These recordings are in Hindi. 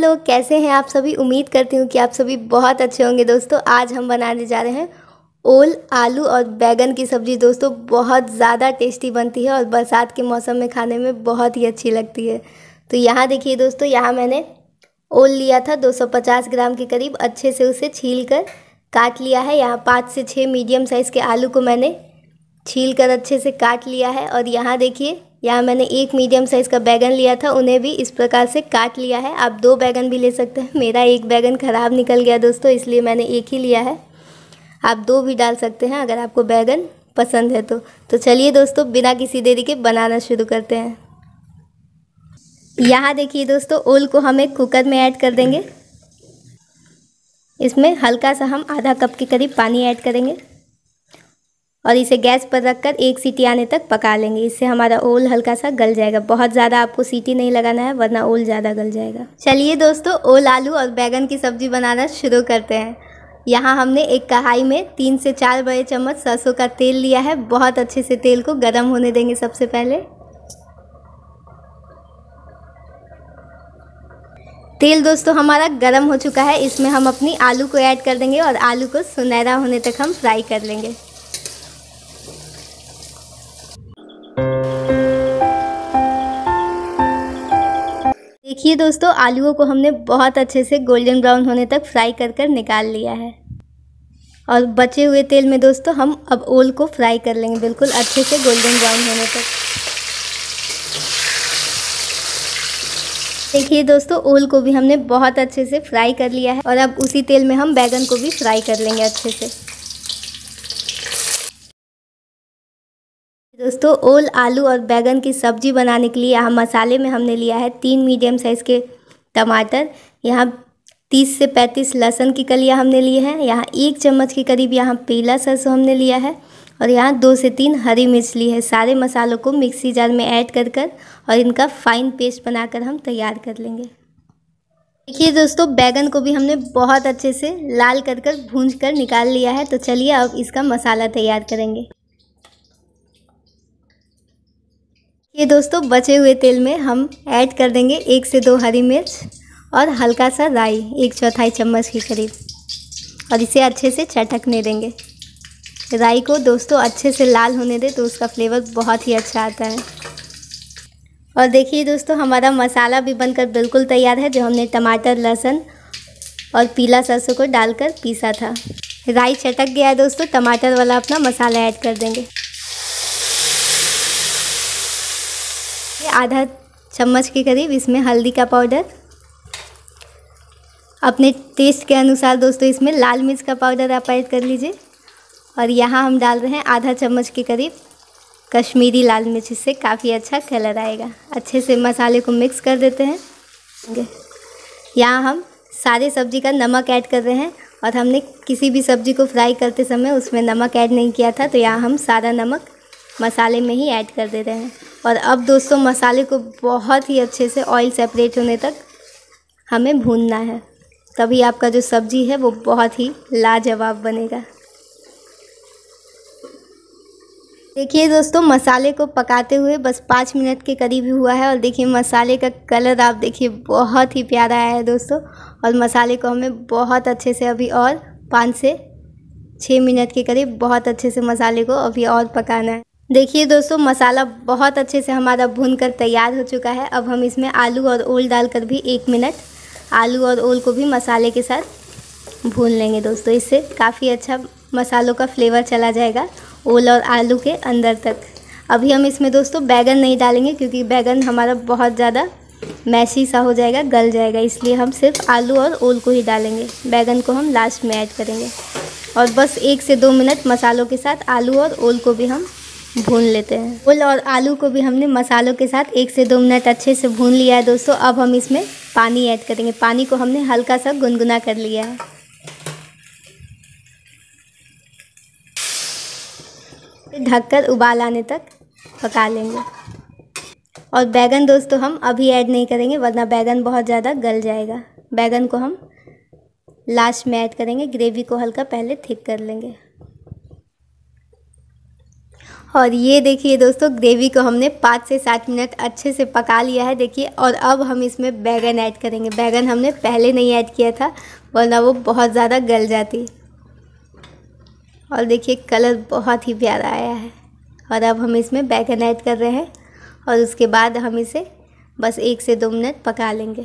हेलो, कैसे हैं आप सभी। उम्मीद करती हूँ कि आप सभी बहुत अच्छे होंगे। दोस्तों आज हम बनाने जा रहे हैं ओल आलू और बैगन की सब्ज़ी। दोस्तों बहुत ज़्यादा टेस्टी बनती है और बरसात के मौसम में खाने में बहुत ही अच्छी लगती है। तो यहाँ देखिए दोस्तों, यहाँ मैंने ओल लिया था 250 ग्राम के करीब। अच्छे से उसे छील कर काट लिया है। यहाँ 5 से 6 मीडियम साइज़ के आलू को मैंने छील कर अच्छे से काट लिया है। और यहाँ देखिए, यहाँ मैंने एक मीडियम साइज़ का बैगन लिया था, उन्हें भी इस प्रकार से काट लिया है। आप 2 बैगन भी ले सकते हैं। मेरा एक बैगन ख़राब निकल गया दोस्तों, इसलिए मैंने एक ही लिया है। आप 2 भी डाल सकते हैं अगर आपको बैगन पसंद है तो चलिए दोस्तों, बिना किसी देरी के बनाना शुरू करते हैं। यहाँ देखिए दोस्तों, ओल को हम एक कुकर में ऐड कर देंगे। इसमें हल्का सा हम आधा कप के करीब पानी ऐड करेंगे और इसे गैस पर रखकर 1 सीटी आने तक पका लेंगे। इससे हमारा ओल हल्का सा गल जाएगा। बहुत ज़्यादा आपको सीटी नहीं लगाना है, वरना ओल ज़्यादा गल जाएगा। चलिए दोस्तों, ओल आलू और बैगन की सब्ज़ी बनाना शुरू करते हैं। यहाँ हमने एक कढ़ाई में 3 से 4 बड़े चम्मच सरसों का तेल लिया है। बहुत अच्छे से तेल को गर्म होने देंगे। सबसे पहले तेल दोस्तों हमारा गर्म हो चुका है। इसमें हम अपनी आलू को ऐड कर देंगे और आलू को सुनहरा होने तक हम फ्राई कर लेंगे। देखिए दोस्तों, आलूओं को हमने बहुत अच्छे से गोल्डन ब्राउन होने तक फ्राई कर निकाल लिया है। और बचे हुए तेल में दोस्तों हम अब ओल को फ्राई कर लेंगे, बिल्कुल अच्छे से गोल्डन ब्राउन होने तक। देखिए दोस्तों, ओल को भी हमने बहुत अच्छे से फ्राई कर लिया है और अब उसी तेल में हम बैगन को भी फ्राई कर लेंगे अच्छे से। दोस्तों ओल आलू और बैगन की सब्ज़ी बनाने के लिए यहाँ मसाले में हमने लिया है 3 मीडियम साइज़ के टमाटर, यहाँ 30 से 35 लहसुन की कलियाँ हमने लिए हैं, यहाँ 1 चम्मच के करीब यहाँ पीला सरसों हमने लिया है और यहाँ 2 से 3 हरी मिर्च ली है। सारे मसालों को मिक्सी जार में ऐड कर और इनका फाइन पेस्ट बनाकर हम तैयार कर लेंगे। देखिए दोस्तों, बैगन को भी हमने बहुत अच्छे से लाल कर भूंज कर निकाल लिया है। तो चलिए अब इसका मसाला तैयार करेंगे। ये दोस्तों, बचे हुए तेल में हम ऐड कर देंगे 1 से 2 हरी मिर्च और हल्का सा राई, 1/4 चम्मच के करीब, और इसे अच्छे से चटकने देंगे। राई को दोस्तों अच्छे से लाल होने दें तो उसका फ्लेवर बहुत ही अच्छा आता है। और देखिए दोस्तों, हमारा मसाला भी बनकर बिल्कुल तैयार है, जो हमने टमाटर, लहसुन और पीला सरसों को डालकर पीसा था। राई चटक गया है दोस्तों, टमाटर वाला अपना मसाला ऐड कर देंगे। आधा चम्मच के करीब इसमें हल्दी का पाउडर, अपने टेस्ट के अनुसार दोस्तों इसमें लाल मिर्च का पाउडर आप ऐड कर लीजिए। और यहाँ हम डाल रहे हैं आधा चम्मच के करीब कश्मीरी लाल मिर्च, इससे काफ़ी अच्छा कलर आएगा। अच्छे से मसाले को मिक्स कर देते हैं। यहाँ हम सारे सब्ज़ी का नमक ऐड कर रहे हैं और हमने किसी भी सब्ज़ी को फ्राई करते समय उसमें नमक ऐड नहीं किया था, तो यहाँ हम सारा नमक मसाले में ही ऐड कर दे रहे हैं। और अब दोस्तों मसाले को बहुत ही अच्छे से ऑयल सेपरेट होने तक हमें भूनना है, तभी आपका जो सब्ज़ी है वो बहुत ही लाजवाब बनेगा। देखिए दोस्तों, मसाले को पकाते हुए बस 5 मिनट के करीब ही हुआ है और देखिए मसाले का कलर आप देखिए बहुत ही प्यारा आया है दोस्तों। और मसाले को हमें बहुत अच्छे से अभी और 5 से 6 मिनट के करीब बहुत अच्छे से मसाले को अभी और पकाना है। देखिए दोस्तों, मसाला बहुत अच्छे से हमारा भूनकर तैयार हो चुका है। अब हम इसमें आलू और ओल डालकर भी 1 मिनट आलू और ओल को भी मसाले के साथ भून लेंगे दोस्तों। इससे काफ़ी अच्छा मसालों का फ्लेवर चला जाएगा ओल और आलू के अंदर तक। अभी हम इसमें दोस्तों बैगन नहीं डालेंगे, क्योंकि बैगन हमारा बहुत ज़्यादा मैशी सा हो जाएगा, गल जाएगा, इसलिए हम सिर्फ आलू और ओल को ही डालेंगे। बैगन को हम लास्ट में ऐड करेंगे। और बस 1 से 2 मिनट मसालों के साथ आलू और ओल को भी हम भून लेते हैं। ओल और आलू को भी हमने मसालों के साथ 1 से 2 मिनट अच्छे से भून लिया है दोस्तों। अब हम इसमें पानी ऐड करेंगे। पानी को हमने हल्का सा गुनगुना कर लिया है। ढककर उबाल आने तक पका लेंगे। और बैगन दोस्तों हम अभी ऐड नहीं करेंगे, वरना बैगन बहुत ज़्यादा गल जाएगा। बैगन को हम लास्ट में ऐड करेंगे। ग्रेवी को हल्का पहले थिक कर लेंगे। और ये देखिए दोस्तों, ग्रेवी को हमने 5 से 7 मिनट अच्छे से पका लिया है देखिए। और अब हम इसमें बैगन ऐड करेंगे। बैगन हमने पहले नहीं ऐड किया था, वरना वो बहुत ज़्यादा गल जाती। और देखिए कलर बहुत ही प्यारा आया है। और अब हम इसमें बैगन ऐड कर रहे हैं और उसके बाद हम इसे बस 1 से 2 मिनट पका लेंगे।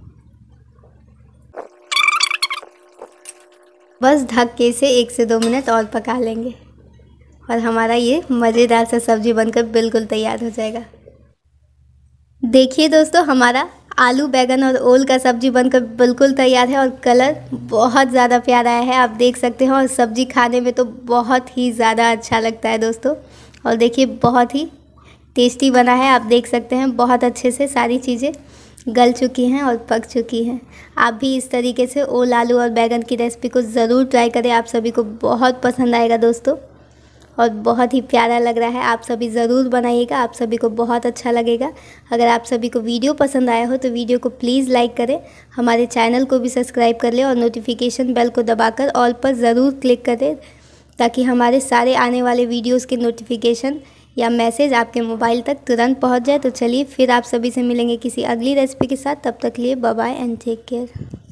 बस ढक के इसे 1 से 2 मिनट और पका लेंगे और हमारा ये मज़ेदार सा सब्ज़ी बनकर बिल्कुल तैयार हो जाएगा। देखिए दोस्तों, हमारा आलू बैगन और ओल का सब्ज़ी बनकर बिल्कुल तैयार है और कलर बहुत ज़्यादा प्यारा आया है, आप देख सकते हैं। और सब्ज़ी खाने में तो बहुत ही ज़्यादा अच्छा लगता है दोस्तों। और देखिए बहुत ही टेस्टी बना है, आप देख सकते हैं। बहुत अच्छे से सारी चीज़ें गल चुकी हैं और पक चुकी हैं। आप भी इस तरीके से ओल आलू और बैगन की रेसिपी को ज़रूर ट्राई करें, आप सभी को बहुत पसंद आएगा दोस्तों। और बहुत ही प्यारा लग रहा है, आप सभी ज़रूर बनाइएगा, आप सभी को बहुत अच्छा लगेगा। अगर आप सभी को वीडियो पसंद आया हो तो वीडियो को प्लीज़ लाइक करें, हमारे चैनल को भी सब्सक्राइब कर लें और नोटिफिकेशन बेल को दबाकर ऑल पर ज़रूर क्लिक करें, ताकि हमारे सारे आने वाले वीडियोज़ के नोटिफिकेशन या मैसेज आपके मोबाइल तक तुरंत पहुँच जाए। तो चलिए फिर आप सभी से मिलेंगे किसी अगली रेसिपी के साथ, तब तक लिए bye bye and take care.